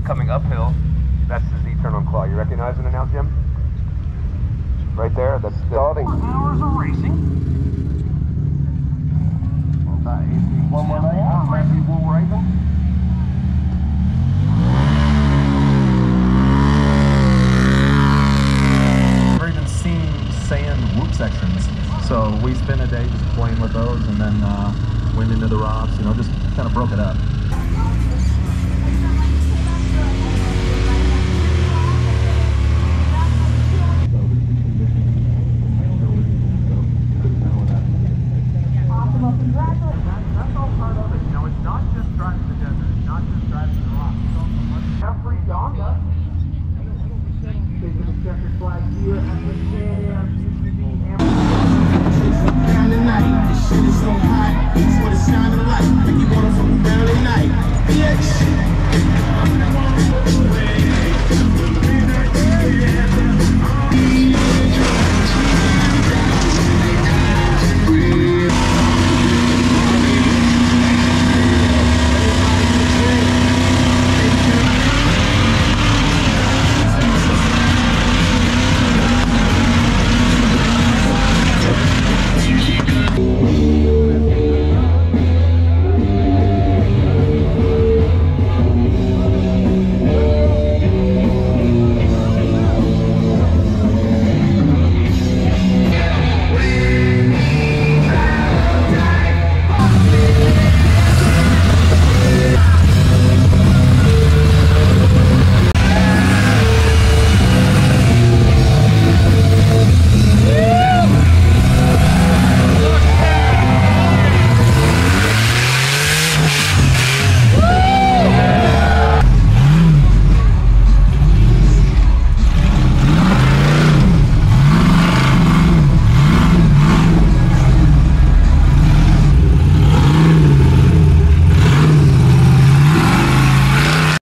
coming uphill. That's the Z-turn-on claw. You recognizing it now, Jim? Right there. That's starting. 4 hours of racing. We've even seen sand whoop sections, so we spent a day just playing with those, and then went into the rocks. You know, just kind of broke it up.